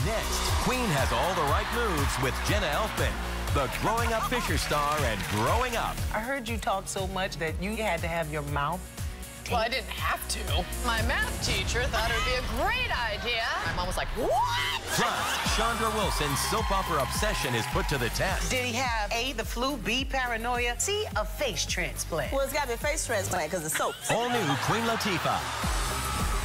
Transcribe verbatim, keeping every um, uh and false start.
Next, Queen has all the right moves with Jenna Elfman, the growing up Fisher star and growing up. I heard you talk so much that you had to have your mouth. Well, I didn't have to. My math teacher thought it would be a great idea. My mom was like, what? Plus, Chandra Wilson's soap opera obsession is put to the test. Did he have A, the flu, B, paranoia, C, a face transplant? Well, it's got to be a face transplant because it's soap. All new Queen Latifah.